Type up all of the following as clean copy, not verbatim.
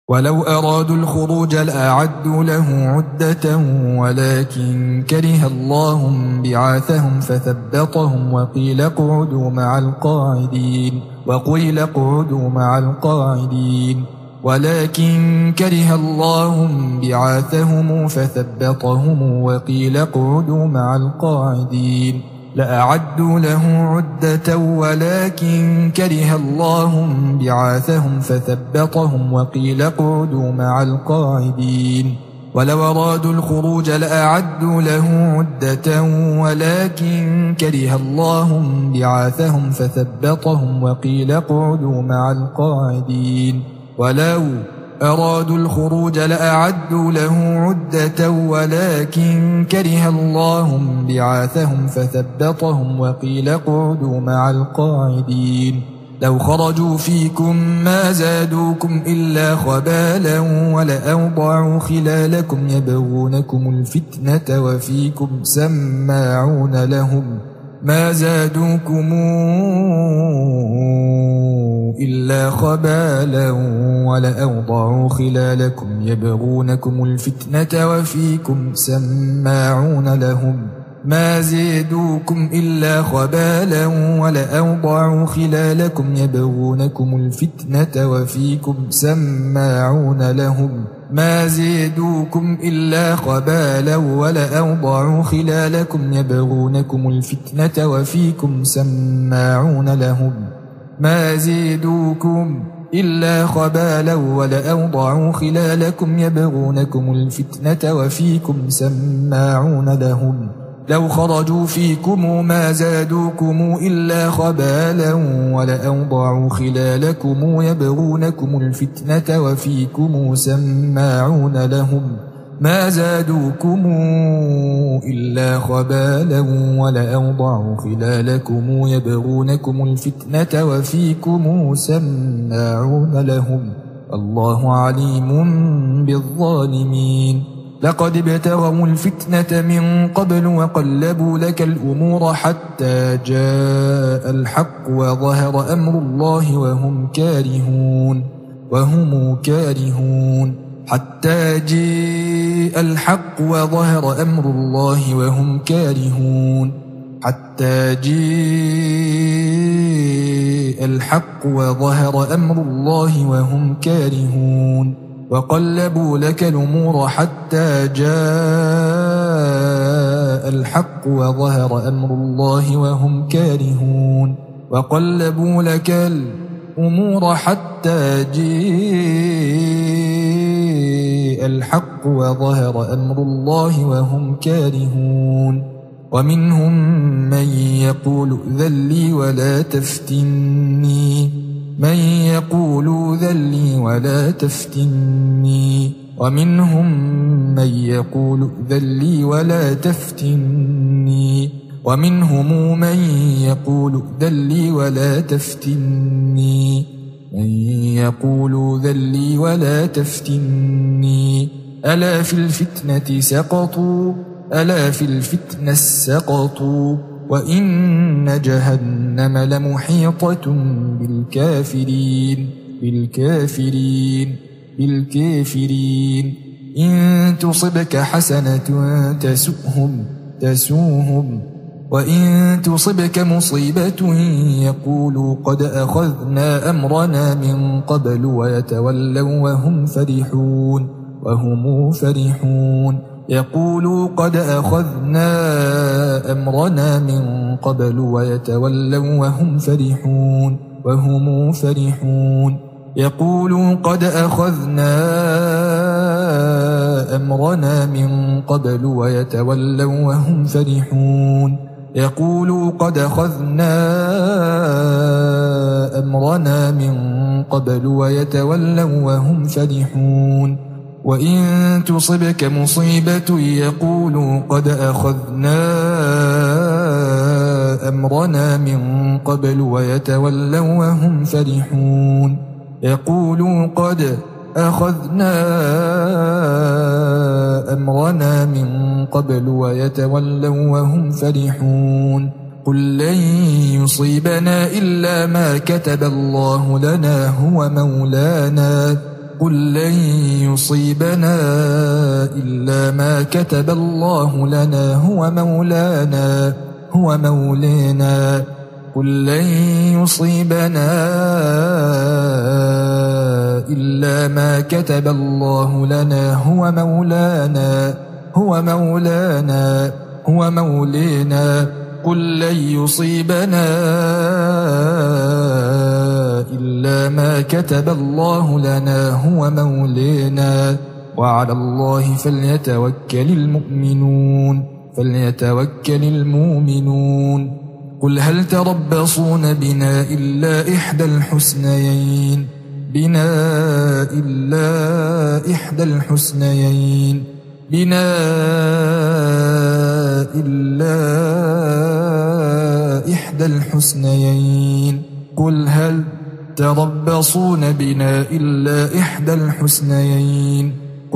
ولو أرادوا الخروج لأعدوا له عدة ولكن كره الله بعاثهم فثبطهم وقيل اقعدوا مع القاعدين ولكن كره الله بعاثهم فثبطهم وقيل اقعدوا مع القاعدين لأعدوا له عدة ولكن كره الله بعاثهم فثبطهم وقيل اقعدوا مع القاعدين ولو أرادوا الخروج لأعدوا له عدة ولكن كره الله بعاثهم فثبطهم وقيل اقعدوا مع القاعدين ولو أرادوا الخروج لأعدوا له عدة ولكن كره الله بعاثهم فثبطهم وقيل اقعدوا مع القاعدين لو خرجوا فيكم ما زادوكم إلا خبالا ولأوضعوا خلالكم يبغونكم الفتنة وفيكم سماعون لهم ما زادوكم إلا خبالا ولأوضعوا خلالكم يبغونكم الفتنة وفيكم سماعون لهم ما زادوكم إلا خبالا ولأوضعوا خلالكم يبغونكم الفتنة وفيكم سماعون لهم ما زادوكم إلا خبالا ولأوضعوا خلالكم يبغونكم الفتنة وفيكم سماعون لهم ما زادوكم إلا خبالا ولأوضعوا خلالكم يبغونكم الفتنة وفيكم سماعون لهم لو خرجوا فيكم ما زادوكم إلا خبالا ولأوضعوا خلالكم يبغونكم الفتنة وفيكم سماعون لهم ما زادوكم إلا خبالا ولأوضعوا خلالكم يبغونكم الفتنة وفيكم سماعون لهم الله عليم بالظالمين لقد ابتغوا الفتنة من قبل وقلبوا لك الأمور حتى جاء الحق وظهر أمر الله وهم كارهون حتى جاء الحق وظهر أمر الله وهم كارهون حتى جاء الحق وظهر أمر الله وهم كارهون وقلبوا لك الأمور حتى جاء الحق وظهر أمر الله وهم كارهون وقلبوا لك الأمور حتى جاء الحق وظهر أمر الله وهم كارهون ومنهم من يقول ائذن لي ولا تفتني ولا تفتني ومنهم من يقول ائذن لي ولا تفتني ومنهم من يقول ائذن لي ولا تفتني ولا تفتني ألا في الفتنة سقطوا وإن جهنم لمحيطة بالكافرين إن تصبك حسنة تسوهم وإن تصبك مصيبة يقولوا قد أخذنا أمرنا من قبل ويتولوا وهم فرحون يقولوا قد أخذنا أمرنا من قبل ويتولوا وهم فرحون يقولوا قد أخذنا أمرنا من قبل ويتولوا وهم فرحون يقولوا قد أخذنا أمرنا من قبل ويتولوا وهم فرحون وإن تصبك مصيبة يقولوا قد أخذنا أمرنا من قبل ويتولوا وهم فرحون يقولوا قد أخذنا أمرنا من قبل ويتولوا وهم فرحون قل لن يصيبنا إلا ما كتب الله لنا هو مولانا قل لن يصيبنا إلا ما كتب الله لنا هو مولانا قل لن يصيبنا إلا ما كتب الله لنا هو مولانا قل لن يصيبنا إلا ما كتب الله لنا هو مولانا وعلى الله فليتوكل المؤمنون قل هل تربصون بنا إلا إحدى الحسنيين قل هل تربصون بنا إلا إحدى الحسنيين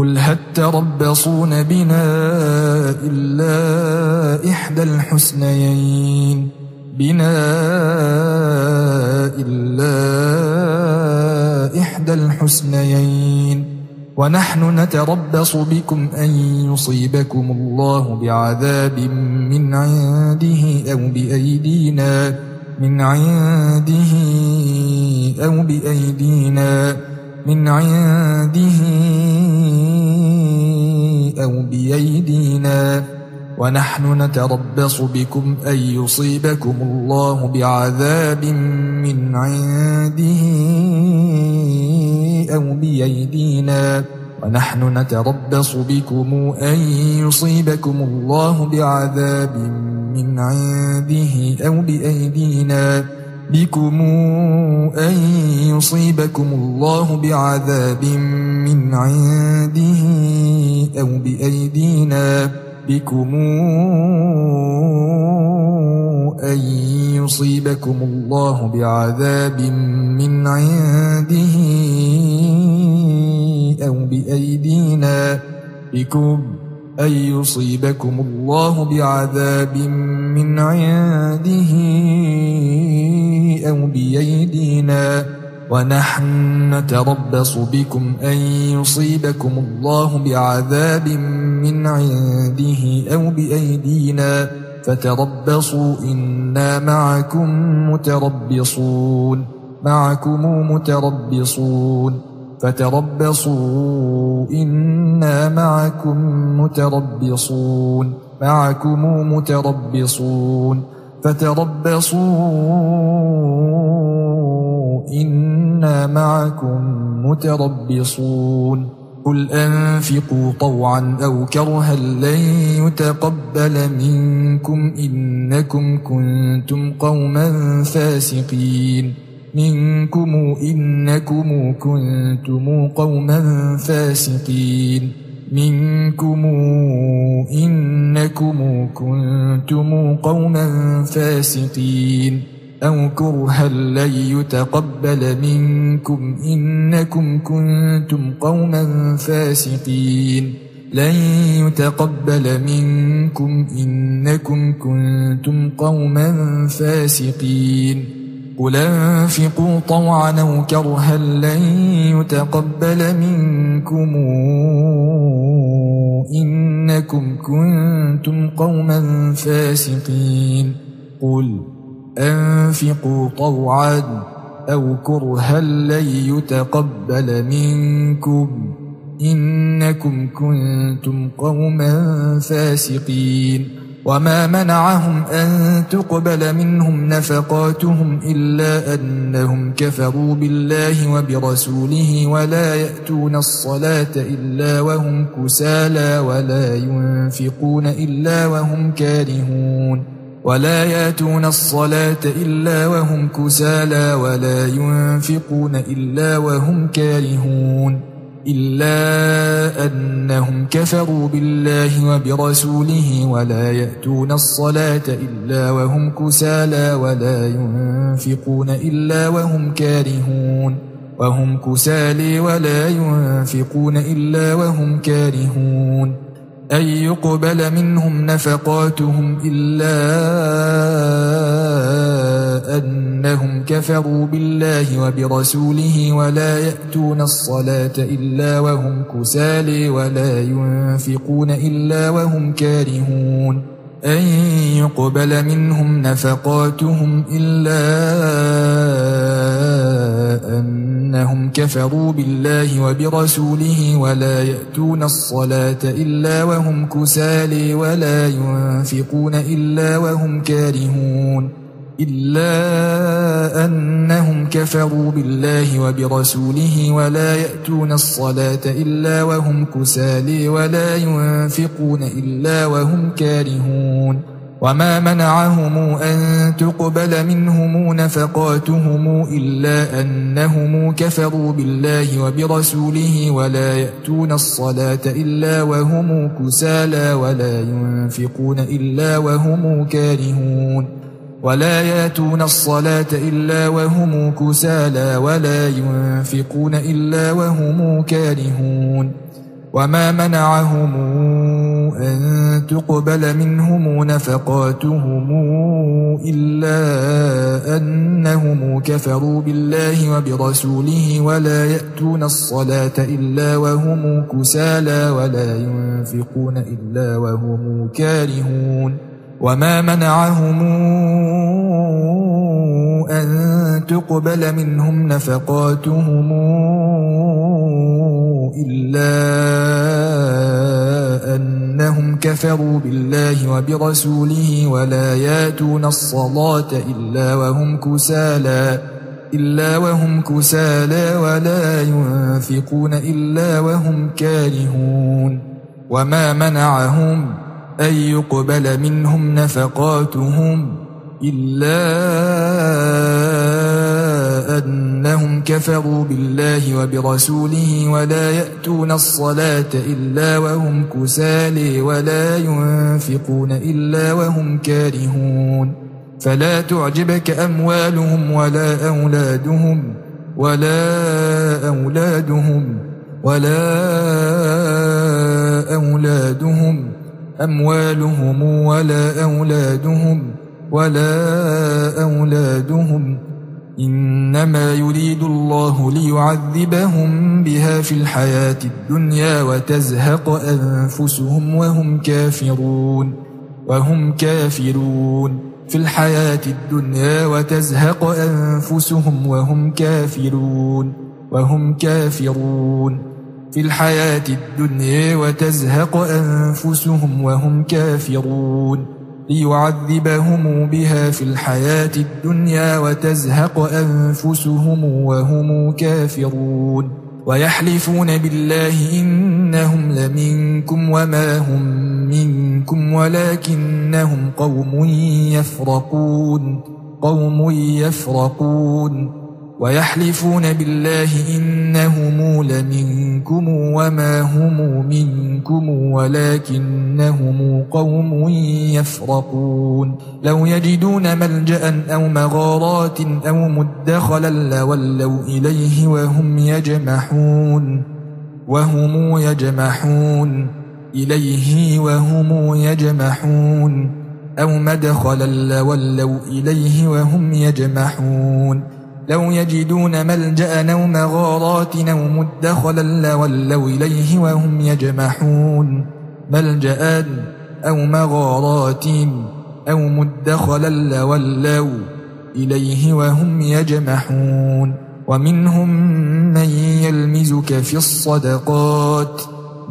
ونحن نتربص بكم أن يصيبكم الله بعذاب من عنده أو بأيدينا ونحن نتربص بكم أن يصيبكم الله بعذاب من عنده أو بأيدينا ونحن نتربص بكم أن يصيبكم الله بعذاب من عنده أو بأيدينا فتربصوا إنا معكم متربصون قل أنفقوا طوعا أو كرها لن يتقبل منكم إنكم كنتم قوما فاسقين أو كرها لن يتقبل منكم إنكم كنتم قوما فاسقين قل أنفقوا طوعا أو كرها لن يتقبل منكم إنكم كنتم قوما فاسقين قل أنفقوا طوعا أو كرها لن يتقبل منكم إنكم كنتم قوما فاسقين وما منعهم أن تقبل منهم نفقاتهم إلا أنهم كفروا بالله وبرسوله ولا يأتون الصلاة إلا وهم كسالى ولا ينفقون إلا وهم كارهون إلا أنهم كفروا بالله وبرسوله ولا يأتون الصلاة إلا وهم كسالى ولا ينفقون إلا وهم كارهون أن يقبل منهم نفقاتهم إلا أنهم كفروا بالله وبرسوله ولا يأتون الصلاة إلا وهم كسالى ولا ينفقون إلا وهم كارهون أن يقبل منهم نفقاتهم إلا أنهم كفروا بالله وبرسوله ولا يأتون الصلاة إلا وهم كسالى ولا ينفقون إلا وهم كارهون إلا أنهم كفروا بالله وبرسوله ولا يأتون الصلاة إلا وهم كسالى ولا ينفقون إلا وهم كارهون وما منعهم أن تقبل منهم نفقاتهم إلا أنهم كفروا بالله وبرسوله ولا يأتون الصلاة إلا وهم كسالى ولا ينفقون إلا وهم كارهون ولا يأتون الصلاة إلا وهم كسالى ولا ينفقون إلا وهم كارهون وما منعهم أن تقبل منهم نفقاتهم إلا أنهم كفروا بالله وبرسوله ولا يأتون الصلاة إلا وهم كسالى ولا ينفقون إلا وهم كارهون وما منعهم أن تقبل منهم نفقاتهم إلا أنهم كفروا بالله وبرسوله ولا يأتون الصلاة إلا وهم كسالى ولا ينفقون إلا وهم كارهون وما منعهم أن يقبل منهم نفقاتهم إلا أنهم كفروا بالله وبرسوله ولا يأتون الصلاة إلا وهم كسالى ولا ينفقون إلا وهم كارهون فلا تعجبك أموالهم ولا أولادهم إنما يريد الله ليعذبهم بها في الحياة الدنيا وتزهق أنفسهم وهم كافرون في الحياة الدنيا وتزهق أنفسهم وهم كافرون في الحياة الدنيا وتزهق أنفسهم وهم كافرون ليعذبهم بها في الحياة الدنيا وتزهق أنفسهم وهم كافرون ويحلفون بالله إنهم لمنكم وما هم منكم ولكنهم قوم يفرقون ويحلفون بالله إنهم لمنكم وما هم منكم ولكنهم قوم يفرقون لو يجدون ملجأ أو مغارات أو مدخلا لولوا إليه وهم يجمحون إليه وهم يجمحون أو مدخلا لولوا إليه وهم يجمحون لو يجدون ملجأ أو مغارات أو مدخلا لولوا إليه وهم يجمحون ملجأ أو مغارات أو مدخلا لولوا إليه وهم يجمحون ومنهم من يلمزك في الصدقات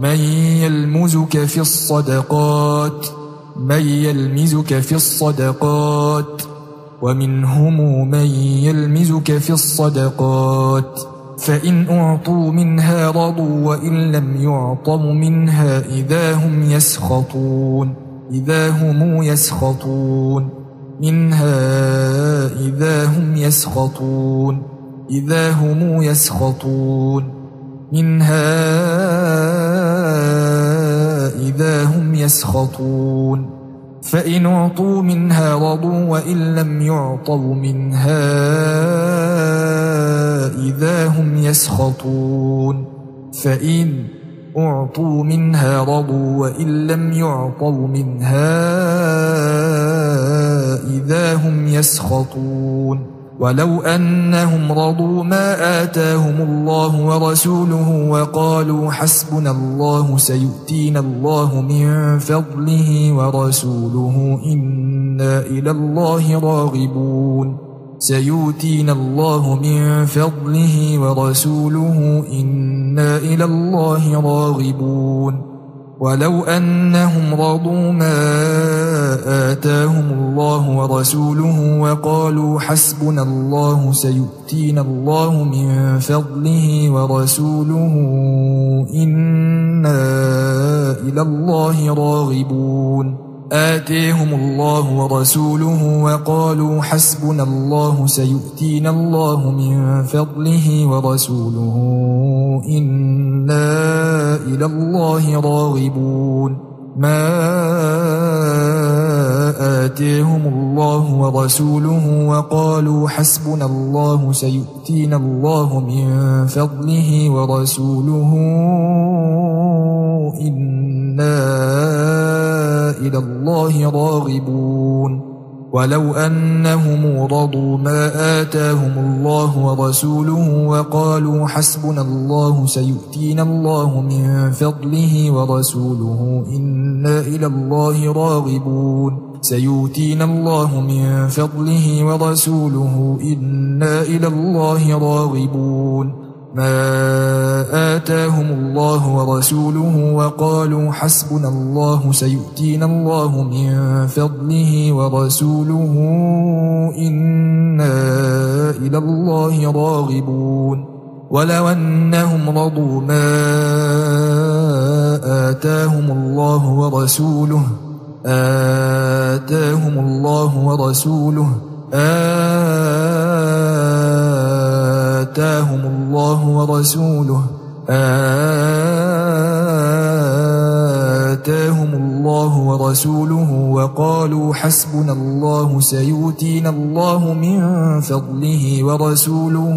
ومنهم من يلمزك في الصدقات فإن أعطوا منها رضوا وإن لم يعطوا منها إذا هم يسخطون فإن أعطوا منها رضوا وإن لم يعطوا منها إذا هم يسخطون أعطوا منها رضوا وإن لم يعطوا منها إذا هم يسخطون ولو أنهم رضوا ما آتاهم الله ورسوله وقالوا حسبنا الله سيؤتينا الله من فضله ورسوله إنا إلى الله راغبون سيؤتينا الله من فضله ورسوله إنا إلى الله راغبون ولو أنهم رضوا ما آتاهم الله ورسوله وقالوا حسبنا الله سيؤتينا الله من فضله ورسوله إنا إلى الله راغبون آتيهم الله ورسوله وقالوا حسبنا الله سيؤتينا الله من فضله ورسوله إنا إلى الله راغبون ما آتيهم الله ورسوله وقالوا حسبنا الله سيؤتينا الله من فضله ورسوله إنا إلى الله راغبون ولو أنهم رضوا ما آتاهم الله ورسوله وقالوا حسبنا الله سيؤتينا الله من فضله ورسوله إنا إلى الله راغبون سيؤتينا الله من فضله ورسوله إنا إلى الله راغبون ما آتاهم الله ورسوله وقالوا حسبنا الله سيؤتينا الله من فضله ورسوله إنا إلى الله راغبون ولو أنهم رضوا ما آتاهم الله ورسوله آتاهم الله ورسوله آتاهم الله ورسوله آتاهم الله ورسوله وقالوا حسبنا الله سيؤتينا الله من فضله ورسوله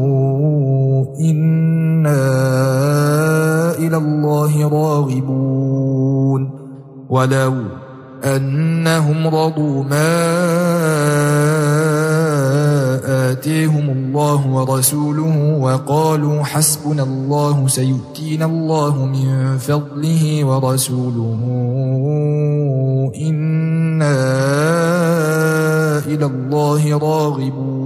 إنا إلى الله راغبون ولو أنهم رضوا ما آتيهم الله ورسوله وقالوا حسبنا الله سيؤتينا الله من فضله ورسوله إنا إلى الله راغبون